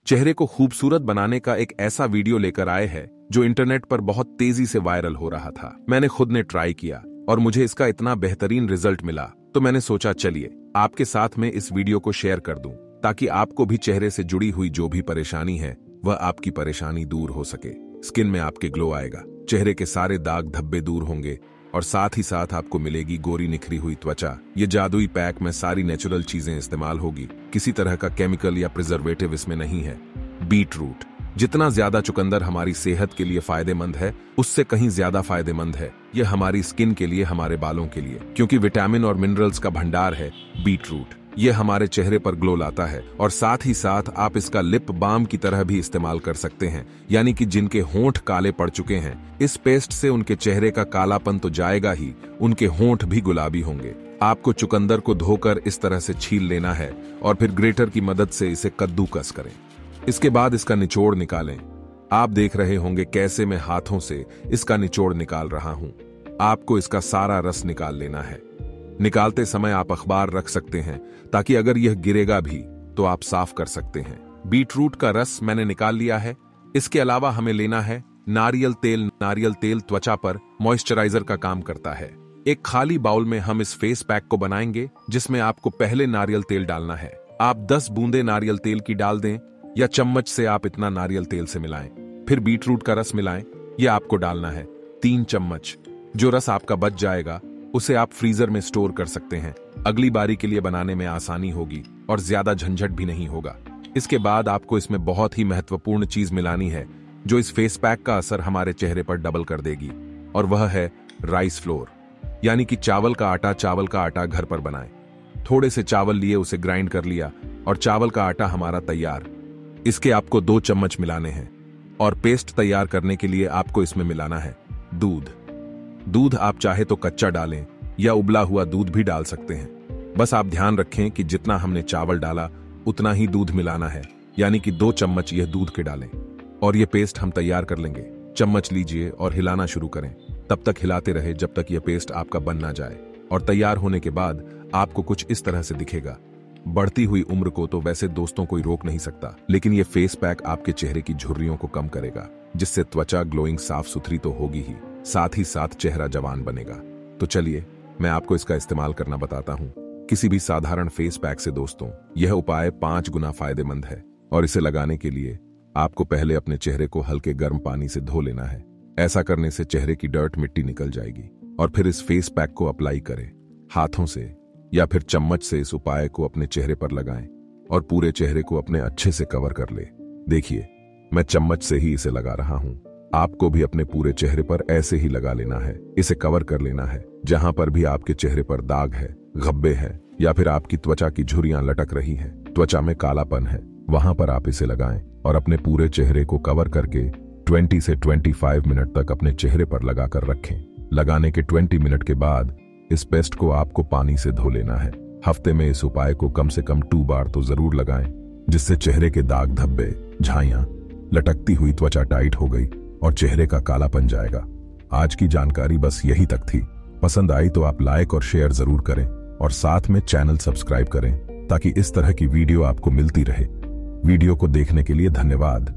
चेहरे को खूबसूरत बनाने का एक ऐसा वीडियो लेकर आए हैं जो इंटरनेट पर बहुत तेजी से वायरल हो रहा था। मैंने खुद ने ट्राई किया और मुझे इसका इतना बेहतरीन रिजल्ट मिला तो मैंने सोचा चलिए आपके साथ में इस वीडियो को शेयर कर दूं ताकि आपको भी चेहरे से जुड़ी हुई जो भी परेशानी है वह आपकी परेशानी दूर हो सके। स्किन में आपके ग्लो आएगा, चेहरे के सारे दाग धब्बे दूर होंगे और साथ ही साथ आपको मिलेगी गोरी निखरी हुई त्वचा। ये जादुई पैक में सारी नेचुरल चीजें इस्तेमाल होगी, किसी तरह का केमिकल या प्रिजर्वेटिव इसमें नहीं है। बीट रूट, जितना ज्यादा चुकंदर हमारी सेहत के लिए फायदेमंद है उससे कहीं ज्यादा फायदेमंद है यह हमारी स्किन के लिए, हमारे बालों के लिए, क्योंकि विटामिन और मिनरल्स का भंडार है बीट रूट। यह हमारे चेहरे पर ग्लो लाता है और साथ ही साथ आप इसका लिप बाम की तरह भी इस्तेमाल कर सकते हैं, यानी कि जिनके होंठ काले पड़ चुके हैं इस पेस्ट से उनके चेहरे का कालापन तो जाएगा ही, उनके होंठ भी गुलाबी होंगे। आपको चुकंदर को धोकर इस तरह से छील लेना है और फिर ग्रेटर की मदद से इसे कद्दूकस करें। इसके बाद इसका निचोड़ निकालें। आप देख रहे होंगे कैसे मैं हाथों से इसका निचोड़ निकाल रहा हूं। आपको इसका सारा रस निकाल लेना है। निकालते समय आप अखबार रख सकते हैं ताकि अगर यह गिरेगा भी तो आप साफ कर सकते हैं। बीट रूट का रस मैंने निकाल लिया है। इसके अलावा हमें लेना है नारियल तेल। नारियल तेल त्वचा पर मॉइस्चराइजर का काम करता है। एक खाली बाउल में हम इस फेस पैक को बनाएंगे जिसमें आपको पहले नारियल तेल डालना है। आप 10 बूंदे नारियल तेल की डाल दें या चम्मच से आप इतना नारियल तेल से मिलाएं। फिर बीट रूट का रस मिलाएं, यह आपको डालना है 3 चम्मच। जो रस आपका बच जाएगा उसे आप फ्रीजर में स्टोर कर सकते हैं। अगली बारी के लिए बनाने में आसानी होगी और ज्यादा झंझट भी नहीं होगा। इसके बाद आपको इसमें बहुत ही महत्वपूर्ण चीज मिलानी है जो इस फेस पैक का असर हमारे चेहरे पर डबल कर देगी, और वह है राइस फ्लोर, यानी कि चावल का आटा। चावल का आटा घर पर बनाएं। थोड़े से चावल लिए, उसे ग्राइंड कर लिया और चावल का आटा हमारा तैयार। इसके आपको 2 चम्मच मिलाने हैं और पेस्ट तैयार करने के लिए आपको इसमें मिलाना है दूध। दूध आप चाहे तो कच्चा डालें या उबला हुआ दूध भी डाल सकते हैं। बस आप ध्यान रखें कि जितना हमने चावल डाला उतना ही दूध मिलाना है, यानी कि 2 चम्मच यह दूध के डालें और यह पेस्ट हम तैयार कर लेंगे। चम्मच लीजिए और हिलाना शुरू करें। तब तक हिलाते रहे जब तक यह पेस्ट आपका बन ना जाए, और तैयार होने के बाद आपको कुछ इस तरह से दिखेगा। बढ़ती हुई उम्र को तो वैसे दोस्तों कोई रोक नहीं सकता, लेकिन यह फेस पैक आपके चेहरे की झुर्रियों को कम करेगा, जिससे त्वचा ग्लोइंग साफ सुथरी तो होगी ही, साथ ही साथ चेहरा जवान बनेगा। तो चलिए मैं आपको इसका इस्तेमाल करना बताता हूँ। किसी भी साधारण फेस पैक से दोस्तों यह उपाय 5 गुना फायदेमंद है, और इसे लगाने के लिए आपको पहले अपने चेहरे को हल्के गर्म पानी से धो लेना है। ऐसा करने से चेहरे की डर्ट मिट्टी निकल जाएगी। और फिर इस फेस पैक को अप्लाई करें। हाथों से या फिर चम्मच से इस उपाय को अपने चेहरे पर लगाएं और पूरे चेहरे को अपने अच्छे से कवर कर ले। देखिए मैं चम्मच से ही इसे लगा रहा हूं। आपको भी अपने पूरे चेहरे पर ऐसे ही लगा लेना है। इसे कवर कर लेना है। जहां पर भी आपके चेहरे पर दाग है, धब्बे हैं या फिर आपकी त्वचा की झुर्रियां लटक रही हैं, त्वचा में कालापन है, वहां पर आप इसे लगाएं और अपने पूरे चेहरे को कवर करके 20 से 25 मिनट तक अपने चेहरे पर लगाकर रखें। लगाने के 20 मिनट के बाद इस पेस्ट को आपको पानी से धो लेना है। हफ्ते में इस उपाय को कम से कम 2 बार तो जरूर लगाएं, जिससे चेहरे के दाग धब्बे, झाइयां, लटकती हुई त्वचा टाइट हो गई और चेहरे का कालापन जाएगा। आज की जानकारी बस यही तक थी। पसंद आई तो आप लाइक और शेयर जरूर करें और साथ में चैनल सब्सक्राइब करें ताकि इस तरह की वीडियो आपको मिलती रहे। वीडियो को देखने के लिए धन्यवाद।